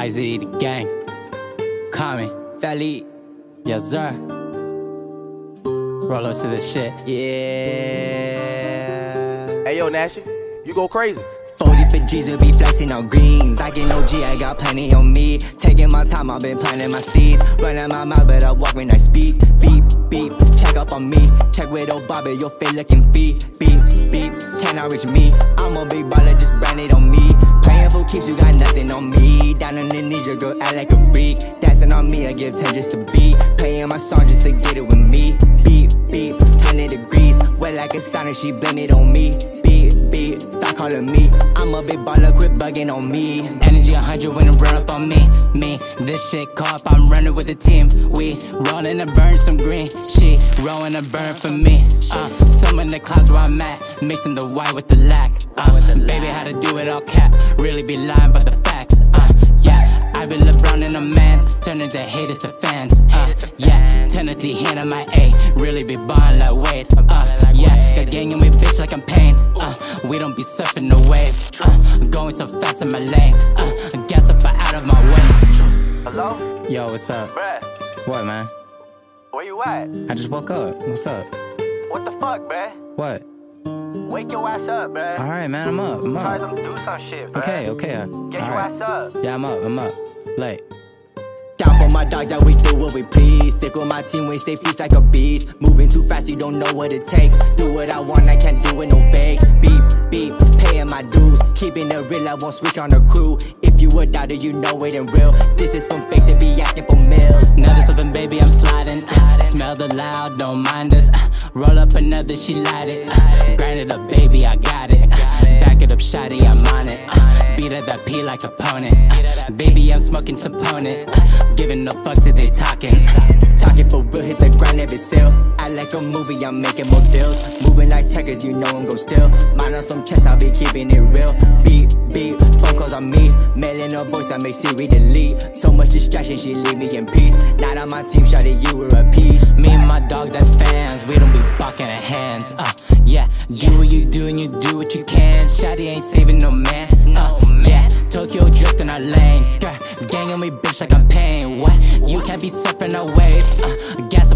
IZ the gang. Kami, Feli, yes sir. Roll up to this shit. Yeah. Hey yo, Nashy, you go crazy. 40 for G's will be flexing on greens. Like an OG, I got plenty on me. Taking my time, I've been planting my seeds. Running my mouth, but I walk when I speak. Beep, beep, check up on me. Check with old Bobby, your fit looking feet. Beep, beep, cannot reach me. I'm a big baller, just branded on me. Playing for keeps, you got nothing on me. Down on the knees, your girl act like a freak. Dancing on me, I give 10 just to beat. Playing my song just to get it with me. Beep, beep, 100 degrees. Wet like a sauna, she blame it on me. Beep, beep, stop calling me. I'm a big baller, quit bugging on me. Energy 100 when it run up on me. This shit caught up, I'm running with the team. We rollin' and burn some green. She rolling and burn for me. Some in the clouds where I'm at, mixing the white with the lack. Baby, how to do it all cap. Really be lying about the facts. Yeah, I be LeBron and a man's turning the haters to fans. Yeah, Tennessee hand on my A. Really be ballin' like Wade. Yeah, got gang in me, bitch, like I'm pain. We don't be surfing the wave. Going so fast in my lane. Gas up out of my way. Hello? Yo, what's up? Bruh, What, man? where you at? I just woke up. What's up? What the fuck, bruh? What? Wake your ass up, bruh. Alright, man, I'm up. Try to do some shit, bruh. Okay. Get your ass up. Yeah, I'm up. Late. Down for my dogs, yeah, we do what we please. Stick with my team, we stay feast like a beast. Moving too fast, you don't know what it takes. Do what I want, I can't do it, no fakes. Beep, beep, paying my dues. Keeping it real, I won't switch on the crew. If you a doubter, you know it ain't real. This is from fakes, they be asking for meals. Never slipping, baby, I'm sliding. Smell the loud, don't mind us. Roll up another, she light it. Grind it up, baby, I got it. Back it up, shawty, I'm on it. Beat at that P like opponent. Baby, I'm smoking supponent. Giving no fucks if they talking. Talking for real, hit the grind, never sell. Act like a movie, I'm making more deals. Moving like checkers, you know I'm gon' steal. Mine on some chest, I'll be keeping it real. Beep, beep, phone calls on me. Mailing her voice, I make Siri delete. So much distraction, she leave me in peace. Not on my team, shawty, you were a piece. Me and my dogs, that's fans. We don't be bucking our hands. Yeah, do what you do and you do what you can. Shawty ain't saving no man. Yeah, Tokyo drift in our lane. Skirt, gang on me, bitch, like I'm paying. What? You can't be surfing a wave. Gas